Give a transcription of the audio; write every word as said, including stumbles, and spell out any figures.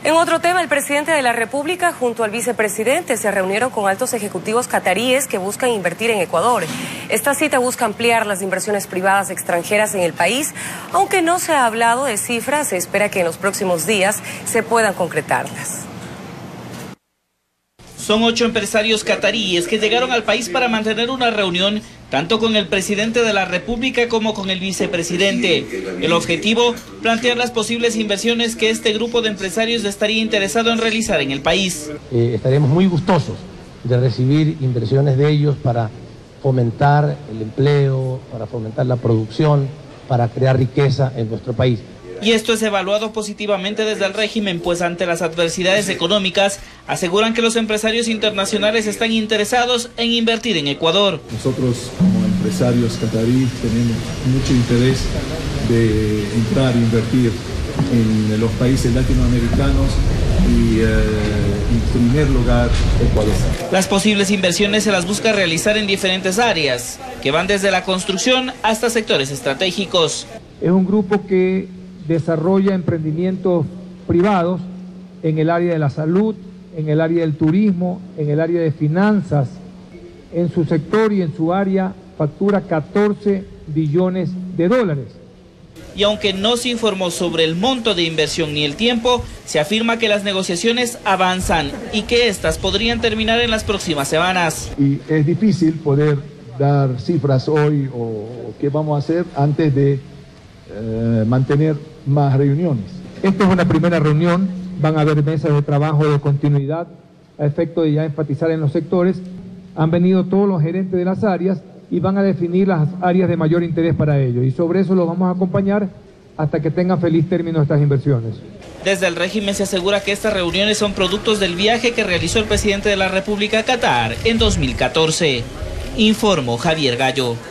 En otro tema, el presidente de la República junto al vicepresidente se reunieron con altos ejecutivos cataríes que buscan invertir en Ecuador. Esta cita busca ampliar las inversiones privadas extranjeras en el país. Aunque no se ha hablado de cifras, se espera que en los próximos días se puedan concretarlas. Son ocho empresarios cataríes que llegaron al país para mantener una reunión tanto con el presidente de la República como con el vicepresidente. El objetivo, plantear las posibles inversiones que este grupo de empresarios estaría interesado en realizar en el país. Eh, estaremos muy gustosos de recibir inversiones de ellos para fomentar el empleo, para fomentar la producción, para crear riqueza en nuestro país. Y esto es evaluado positivamente desde el régimen, pues ante las adversidades económicas, aseguran que los empresarios internacionales están interesados en invertir en Ecuador. Nosotros como empresarios cataríes tenemos mucho interés de entrar e invertir en los países latinoamericanos y eh, en primer lugar Ecuador. Las posibles inversiones se las busca realizar en diferentes áreas, que van desde la construcción hasta sectores estratégicos. Es un grupo que desarrolla emprendimientos privados en el área de la salud, en el área del turismo, en el área de finanzas. En su sector y en su área factura catorce billones de dólares. Y aunque no se informó sobre el monto de inversión ni el tiempo, se afirma que las negociaciones avanzan y que estas podrían terminar en las próximas semanas. Y es difícil poder dar cifras hoy o qué vamos a hacer antes de eh, mantener más reuniones. Esta es una primera reunión, van a haber mesas de trabajo de continuidad a efecto de ya enfatizar en los sectores. Han venido todos los gerentes de las áreas y van a definir las áreas de mayor interés para ellos. Y sobre eso los vamos a acompañar hasta que tengan feliz término estas inversiones. Desde el régimen se asegura que estas reuniones son productos del viaje que realizó el presidente de la República a Qatar en dos mil catorce. Informó Javier Gallo.